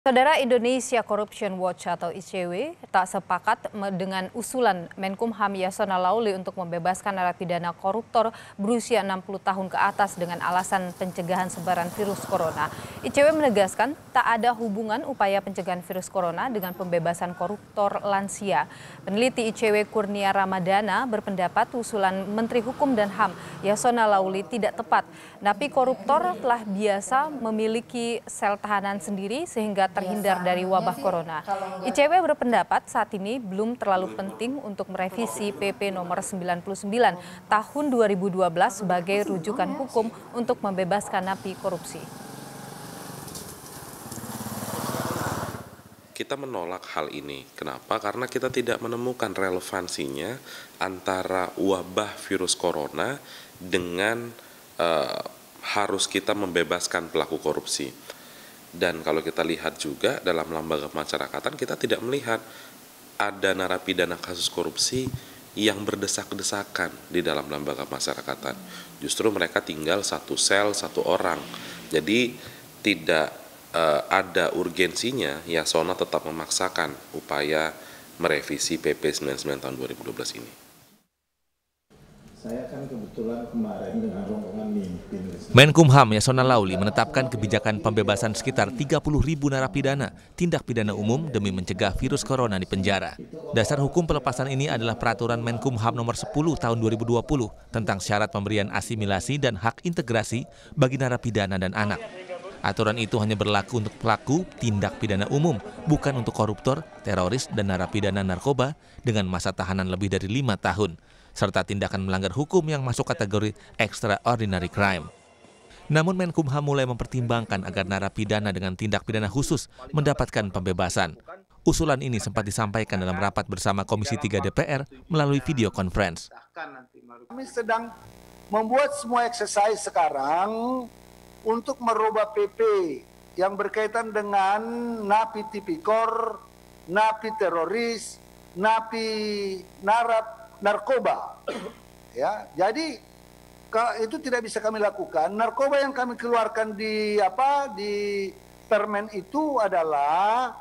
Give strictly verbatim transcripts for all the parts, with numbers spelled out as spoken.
Saudara, Indonesia Corruption Watch atau I C W tak sepakat dengan usulan Menkumham Yasona Lawli untuk membebaskan narapidana koruptor berusia enam puluh tahun ke atas dengan alasan pencegahan sebaran virus corona. I C W menegaskan tak ada hubungan upaya pencegahan virus corona dengan pembebasan koruptor lansia. Peneliti I C W Kurnia Ramadana berpendapat usulan Menteri Hukum dan H A M Yasona Lawli tidak tepat. Napi koruptor telah biasa memiliki sel tahanan sendiri sehingga terhindar dari wabah corona. I C W berpendapat saat ini belum terlalu penting untuk merevisi P P nomor sembilan puluh sembilan tahun dua ribu dua belas sebagai rujukan hukum untuk membebaskan napi korupsi. Kita menolak hal ini. Kenapa? Karena kita tidak menemukan relevansinya antara wabah virus corona dengan uh, harus kita membebaskan pelaku korupsi. Dan kalau kita lihat juga dalam lembaga pemasyarakatan, kita tidak melihat ada narapidana kasus korupsi yang berdesak-desakan di dalam lembaga pemasyarakatan. Justru mereka tinggal satu sel, satu orang. Jadi tidak uh, ada urgensinya Yasona tetap memaksakan upaya merevisi P P sembilan puluh sembilan tahun dua ribu dua belas ini. Saya kan kebetulan kemarin dengan rombongan mimpin. Menkumham Yasona Lawli menetapkan kebijakan pembebasan sekitar tiga puluh ribu narapidana tindak pidana umum demi mencegah virus corona di penjara. Dasar hukum pelepasan ini adalah peraturan Menkumham nomor sepuluh tahun dua ribu dua puluh tentang syarat pemberian asimilasi dan hak integrasi bagi narapidana dan anak. Aturan itu hanya berlaku untuk pelaku tindak pidana umum, bukan untuk koruptor, teroris, dan narapidana narkoba dengan masa tahanan lebih dari lima tahun. Serta tindakan melanggar hukum yang masuk kategori extraordinary crime. Namun Menkumham mulai mempertimbangkan agar narapidana dengan tindak pidana khusus mendapatkan pembebasan. Usulan ini sempat disampaikan dalam rapat bersama Komisi tiga D P R melalui video conference. Kami sedang membuat semua exercise sekarang untuk merubah P P yang berkaitan dengan napi tipikor, napi teroris, napi narap narkoba, ya. Jadi itu tidak bisa kami lakukan. Narkoba yang kami keluarkan di apa di permen itu adalah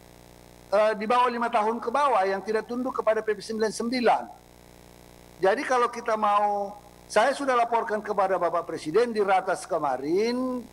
uh, di bawah lima tahun ke bawah yang tidak tunduk kepada P P sembilan puluh sembilan. Jadi kalau kita mau, saya sudah laporkan kepada Bapak Presiden di Ratas kemarin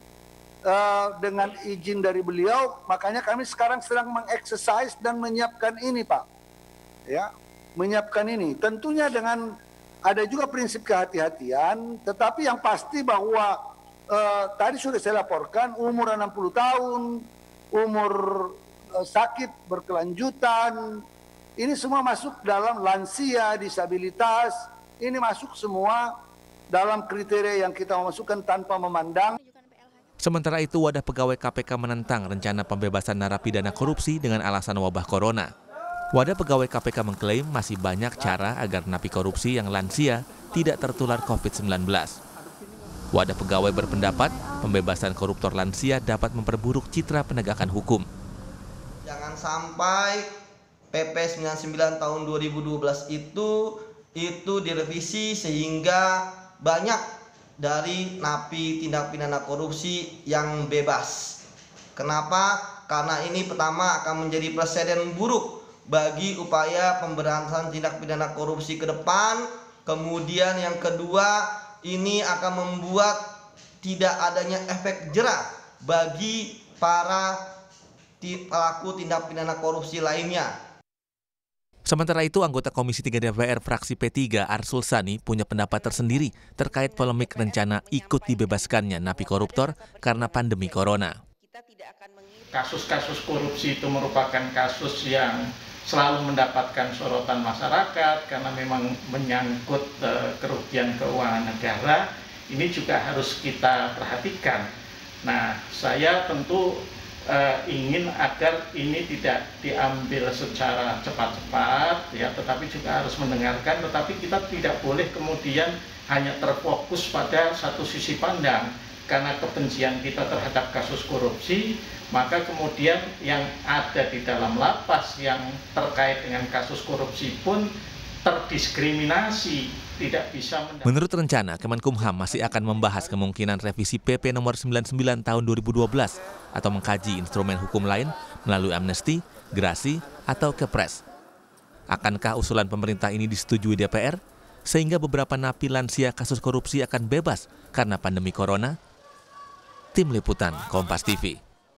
uh, dengan izin dari beliau. Makanya kami sekarang sedang mengeksersis dan menyiapkan ini, Pak. Ya. menyiapkan ini tentunya dengan ada juga prinsip kehati-hatian, tetapi yang pasti bahwa eh, tadi sudah saya laporkan umur enam puluh tahun, umur eh, sakit berkelanjutan, ini semua masuk dalam lansia, disabilitas, ini masuk semua dalam kriteria yang kita masukkan tanpa memandang. Sementara itu, Wadah Pegawai K P K menentang rencana pembebasan narapidana korupsi dengan alasan wabah corona. Wadah Pegawai K P K mengklaim masih banyak cara agar napi korupsi yang lansia tidak tertular COVID sembilan belas. Wadah Pegawai berpendapat pembebasan koruptor lansia dapat memperburuk citra penegakan hukum. Jangan sampai P P sembilan puluh sembilan tahun dua ribu dua belas itu itu direvisi sehingga banyak dari napi tindak pidana korupsi yang bebas. Kenapa? Karena ini pertama akan menjadi presiden buruk bagi upaya pemberantasan tindak pidana korupsi ke depan. Kemudian yang kedua, ini akan membuat tidak adanya efek jerah bagi para pelaku tindak pidana korupsi lainnya. Sementara itu, anggota Komisi tiga D P R fraksi P tiga Arsul Sani punya pendapat tersendiri terkait polemik rencana ikut dibebaskannya napi koruptor karena pandemi corona. Kasus-kasus korupsi itu merupakan kasus yang selalu mendapatkan sorotan masyarakat karena memang menyangkut uh, kerugian keuangan negara. Ini juga harus kita perhatikan. Nah, saya tentu uh, ingin agar ini tidak diambil secara cepat-cepat, ya, tetapi juga harus mendengarkan. Tetapi kita tidak boleh kemudian hanya terfokus pada satu sisi pandang. Karena kebencian kita terhadap kasus korupsi, maka kemudian yang ada di dalam lapas yang terkait dengan kasus korupsi pun terdiskriminasi, tidak bisa mendapat. Menurut rencana, Kemenkumham masih akan membahas kemungkinan revisi P P nomor sembilan puluh sembilan tahun dua ribu dua belas atau mengkaji instrumen hukum lain melalui amnesti, gerasi, atau kepres. Akankah usulan pemerintah ini disetujui D P R sehingga beberapa napi lansia kasus korupsi akan bebas karena pandemi corona? Tim Liputan Kompas T V.